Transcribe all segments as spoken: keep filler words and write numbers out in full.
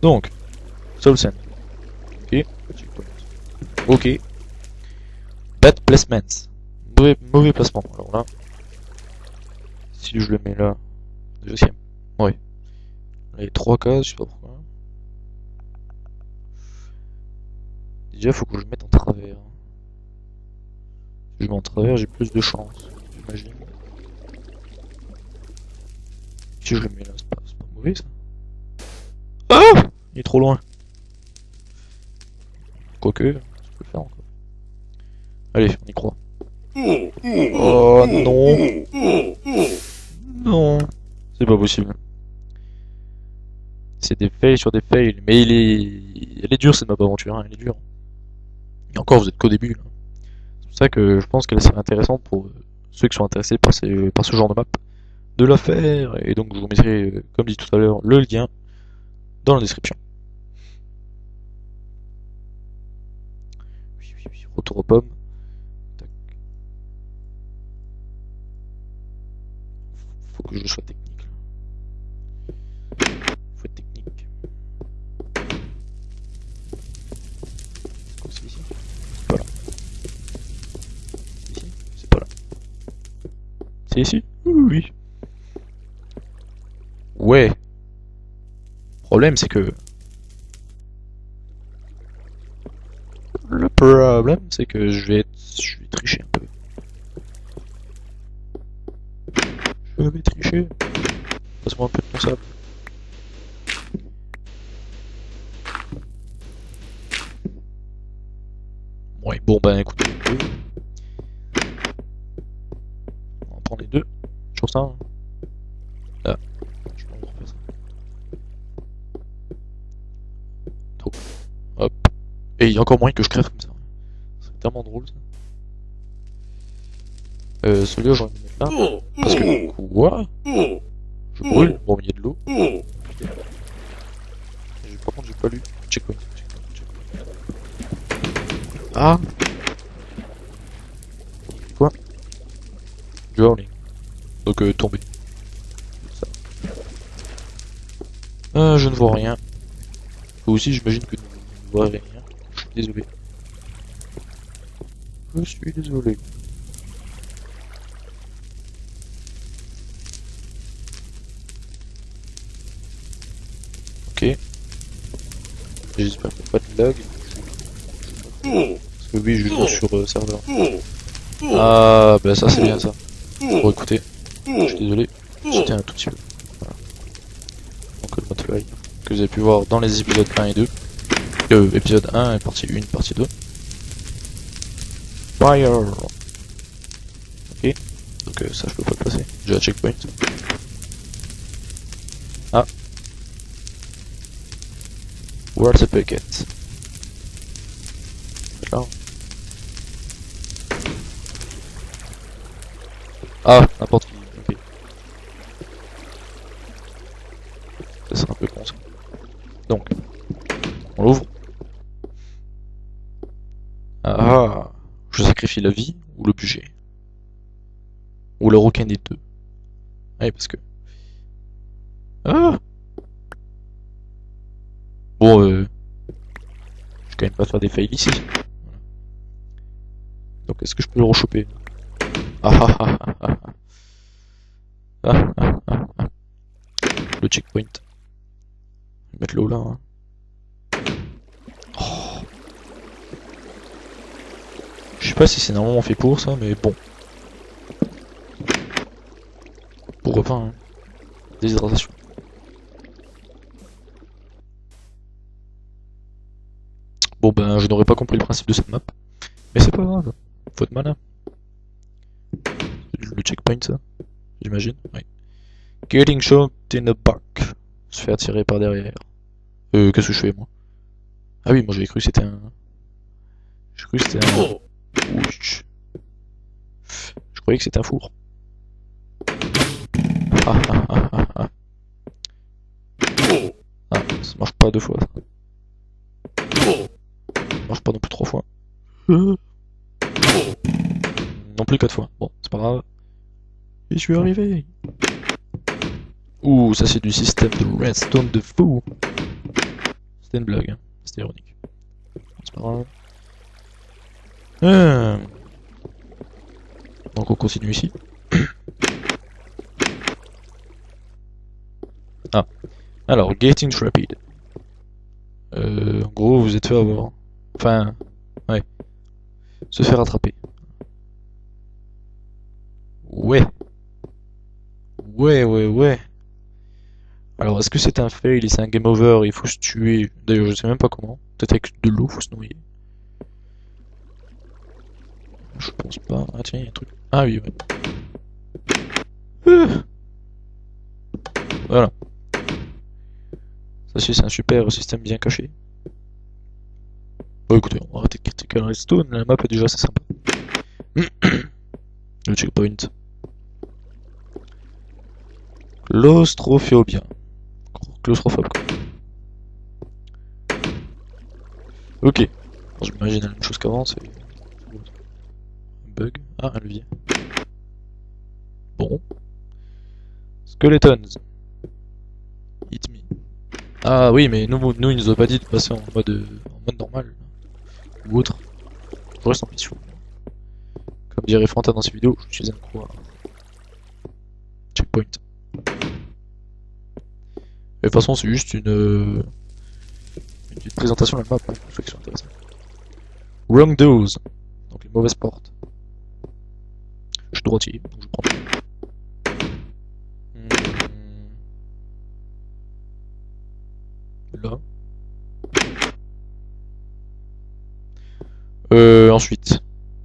Donc, Soul Sand. Ok. Ok. Bad placements. Mauvais, mauvais placement. Alors là, si je le mets là, deuxième. Ouais. Là, il y a trois cases, je sais pas pourquoi. Déjà, faut que je le mette en travers. Si je mets en travers, j'ai plus de chance, j'imagine. Si je le mets là, c'est pas, c'est pas mauvais ça. Ah! Il est trop loin. Quoique, je peux le faire encore. Allez, on y croit. Oh non. Non. C'est pas possible. C'est des fails sur des fails. Mais il est... Elle est dure cette map aventure, hein. Elle est dure. Et encore, vous êtes qu'au début. C'est pour ça que je pense qu'elle serait intéressante pour ceux qui sont intéressés par, ces... par ce genre de map de la faire. Et donc je vous mettrai, comme dit tout à l'heure, le lien dans la description. Retour aux pommes. Tac. Faut que je sois technique. Faut être technique. C'est quoi, c'est ici? C'est pas là. C'est ici? C'est pas là. C'est ici? Oui, oui. Ouais. Le problème c'est que... Le problème c'est que je vais, je vais tricher un peu. Je vais tricher. Passe-moi un peu de ton sable. Ouais, bon ben écoutez. On va prendre les deux. Sur ça. Hein. Là. Je peux refaire ça. Donc. Hop. Et il y a encore moyen que je crève comme ça. C'est tellement drôle ça. Euh, celui-là j'aurais dû mettre là. Parce que quoi? Je brûle. Bon, il y a de l'eau. Par contre, j'ai pas lu. Checkpoint. Ah! Quoi? Drowning. Donc, euh, tomber. Ça. Euh, je ne vois rien. Vous aussi, j'imagine que vous ne voyez rien. Je suis désolé. Je suis désolé. Ok. J'espère qu'il n'y a pas de lag. Parce que oui, je joue sur euh, serveur. Ah, bah ça c'est bien ça. Bon, écoutez, je suis désolé. C'était un tout petit peu. Voilà. Donc le mode fly que vous avez pu voir dans les épisodes un et deux. Euh, épisode un, partie un, partie deux. Fire. Ok. Donc euh, ça je peux pas le passer. Déjà checkpoint. Ah. Where's the bucket? Là. Ah, n'importe qui. Ok. Ça c'est un peu con ça. Donc, on l'ouvre. Ah, je sacrifie la vie ou le budget. Ou le aucun des deux. Ouais, parce que... Ah. Bon, euh... je vais quand même pas faire des fails ici. Donc est-ce que je peux le rechoper? Ah ah ah ah ah ah ah ah ah. Le checkpoint. Je vais mettre l'eau là. Hein. Oh. Je sais pas si c'est normalement fait pour ça, mais bon. Pourquoi pas, hein. Déshydratation. Bon ben, je n'aurais pas compris le principe de cette map. Mais c'est pas grave. Faut être malin. Le checkpoint, ça, j'imagine. Oui. Getting shot in the back. Se faire tirer par derrière. Euh, qu'est-ce que je fais, moi? Ah oui, moi j'avais cru que c'était un... J'ai cru que c'était un... Ouch. Je croyais que c'était un four. Ah ah ah ah ah. Ah, ça marche pas deux fois. Ça marche pas non plus trois fois. Non plus quatre fois. Bon, c'est pas grave. Et je suis arrivé. Ouh, ça c'est du système de redstone de fou. C'était une blague, hein. C'était ironique. C'est pas grave. Euh... Donc on continue ici. Ah. Alors, getting trapped. Euh, en gros, vous êtes fait avoir. Enfin, ouais. Se faire attraper. Ouais. Ouais, ouais, ouais. Alors, est-ce que c'est un fail et c'est un game over, il faut se tuer. D'ailleurs, je sais même pas comment. Peut-être avec de l'eau, faut se noyer. Je pense pas. Ah tiens, il y a un truc. Ah oui, ouais. Euh. Voilà. Ça c'est un super système bien caché. Bon écoutez, on va arrêter de critiquer le redstone, la map est déjà assez sympa. Le checkpoint. Claustrophobia. Claustrophobe quoi. Ok. J'imagine la même chose qu'avant, c'est... Un bug. Ah, un levier. Bon. Skeletons. Hit me. Ah oui, mais nous, nous il nous a pas dit de passer en mode, en mode normal. Ou autre. Je reste en mission. Comme dirait Fanta dans ses vidéos, je suis un quoi. Checkpoint. De toute façon, c'est juste une, une petite présentation de la map, hein, pour ceux qui sont intéressés. Wrong doors. Donc les mauvaises portes. Je suis droitier, donc je prends. Là. Euh, ensuite.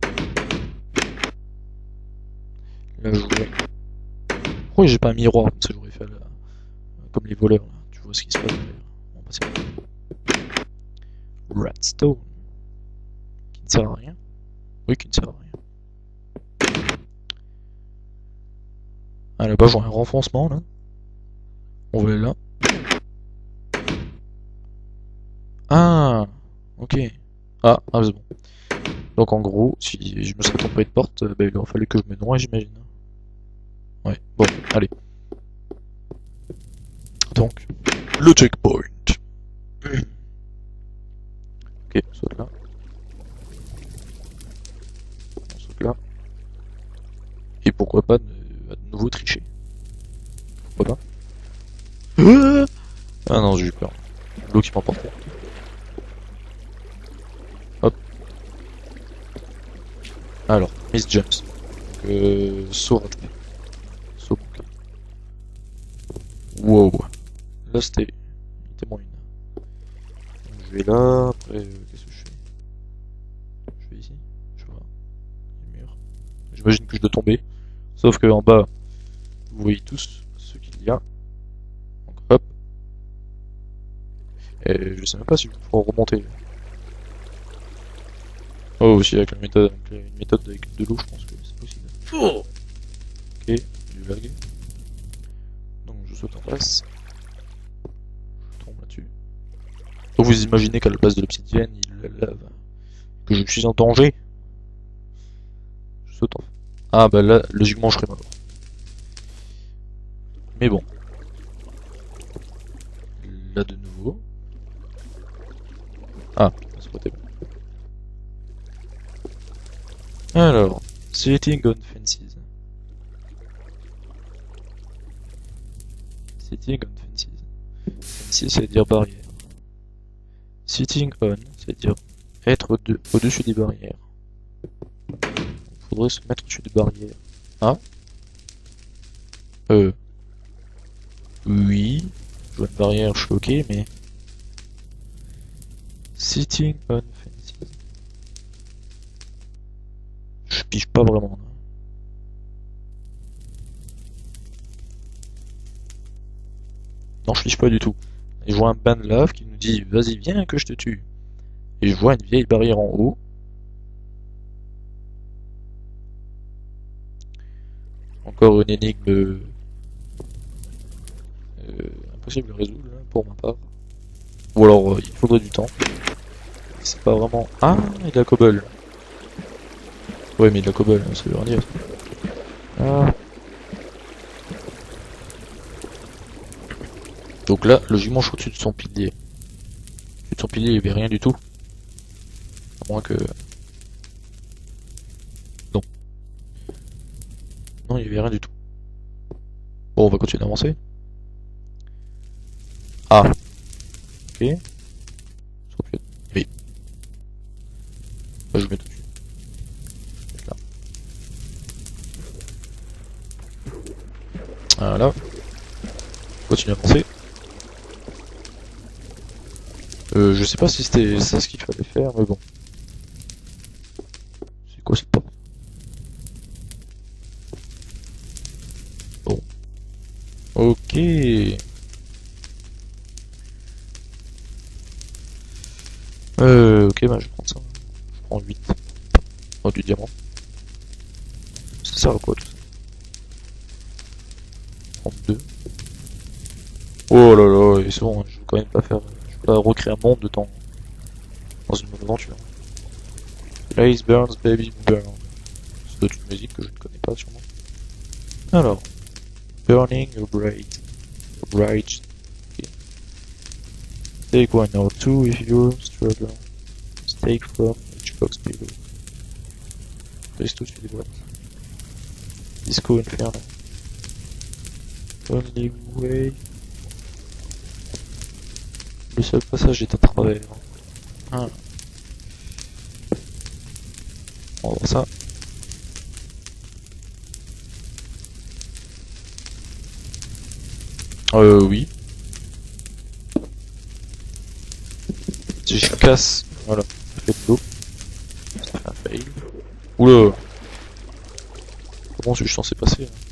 Là, je voulais... Pourquoi j'ai pas un miroir comme ça j'aurais fait là, comme les voleurs là. Tu vois ce qui se passe derrière. Bon, bah, c'est Redstone. Qui ne sert à rien. Oui, qui ne sert à rien. Ah là-bas, j'aurai un renfoncement là. On va aller là. Ah, ok. Ah, ah c'est bon. Donc en gros, si je me serais trompé de porte, bah, il aurait fallu que je me noie, j'imagine. Ouais, bon, allez. Donc, le checkpoint. Ok, on saute là. On saute là. Et pourquoi pas de, de nouveau tricher. Pourquoi pas. Ah non, j'ai eu peur. L'eau qui m'emportait. Hop. Alors, Miss Jumps. Donc, euh, saut raté. Saut manqué. Wow. Là, c'était... Il était moins une. Donc, je vais là, après, euh, qu'est-ce que je fais? Je vais ici. Je vois. Le mur. J'imagine que je dois tomber. Sauf que en bas, vous voyez tous ce qu'il y a. Donc, hop. Et je sais même pas si je pourrai remonter. Oh, aussi avec la méthode, avec une méthode avec de l'eau, je pense que c'est possible. Oh ok, du lag. Donc je saute en face. Je tombe là-dessus. Donc vous imaginez qu'à la place de l'obsidienne, il la lave. Que je suis en danger. Je saute en face. Ah bah là, logiquement je serais mort. Mais bon. Là de nouveau. Ah, c'est pas terrible. Alors, sitting on fences. Sitting on fences. Fences, c'est dire barrière. Sitting on, c'est dire être au-dessus des barrières. Il faudrait se mettre au-dessus des barrières. Ah Euh. Oui. Je vois une barrière, je suis ok, mais... Sitting on fences. Je pige pas vraiment. Non, je pige pas du tout. Et je vois un ban de lave qui nous dit vas-y viens que je te tue. Et je vois une vieille barrière en haut. Encore une énigme euh, impossible à résoudre hein, pour ma part. Ou alors euh, il faudrait du temps. C'est pas vraiment... Ah, il y a de la cobble. Ouais mais de la cobble, ça veut rien dire. Ah. Donc là, logiquement je suis au-dessus de son pilier. sur pilier, il y avait rien du tout. À moins que... Non. Non, il y avait rien du tout. Bon, on va continuer d'avancer. Ah. Ok. Oui. Bah, je mets tout dessus. Là. Voilà. Continue d'avancer. Euh, je sais pas si c'était ça ce qu'il fallait faire, mais bon. C'est quoi cette porte? Bon. Ok. Euh, ok, bah je vais prendre ça. Je prends huit. Oh, du diamant. Ça sert à quoi tout ça? trente-deux. Oh là là, et c'est bon, je vais quand même pas faire. Je vais pas recréer un monde de temps dans une bonne aventure. Blaze burns, baby burn. C'est d'autres une musique que je ne connais pas sûrement. Alors, burning your braid. Your rage. Okay. Take one or two if you struggle. Take from each box below. Place tout sur les boîtes. Disco Inferno. Only way. Le seul passage est à travers. Ah. On va voir ça. Euh, oui. Si je casse, voilà, ça fait de l'eau. Ça fait un fail. Oula! Comment suis-je censé passer là?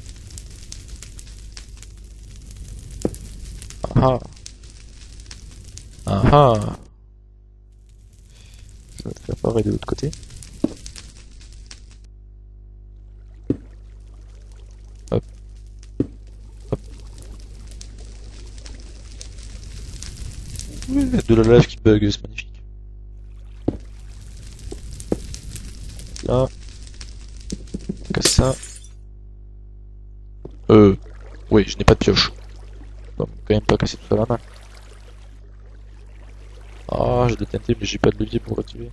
Ah ah! Ah ah! Je vais le faire pareil de l'autre côté. Hop. Hop. Ouais, de la lave qui bug, c'est magnifique. Là. On casse ça. Euh. Oui, je n'ai pas de pioche. On va quand même pas casser tout ça à la main. Ah, j'ai des T N T, mais j'ai pas de levier pour l'activer.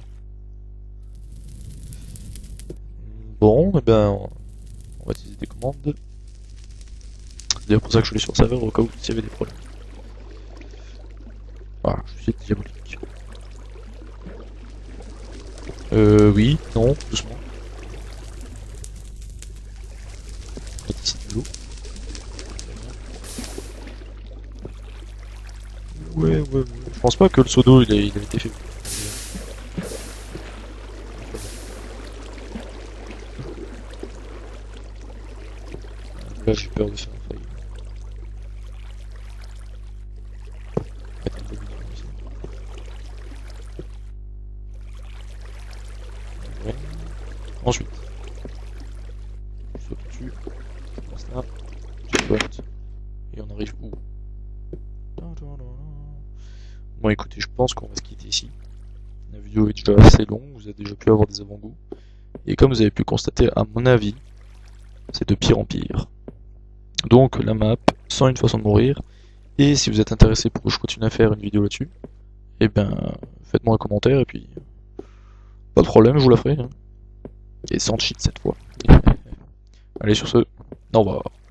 Bon, et ben, on va utiliser des commandes. C'est d'ailleurs pour ça que je suis sur le serveur, au cas où il y avait des problèmes. Voilà, je suis diabolique. Euh, oui, non, doucement. Mettre ici de l'eau. Ouais, ouais, ouais. Je pense pas que le seau d'eau il a, il a été fait. Là j'ai peur de faire un fail. Ouais. Ensuite, on saute dessus, on passe là, checkpoint, et on arrive où? Bon écoutez, je pense qu'on va se quitter ici. La vidéo est déjà assez longue, vous avez déjà pu avoir des avant-goûts. Et comme vous avez pu constater, à mon avis, c'est de pire en pire. Donc la map, cent une façons de mourir. Et si vous êtes intéressé pour que je continue à faire une vidéo là-dessus, et ben faites-moi un commentaire et puis pas de problème, je vous la ferai. Hein. Et sans cheat cette fois. Allez sur ce, au revoir.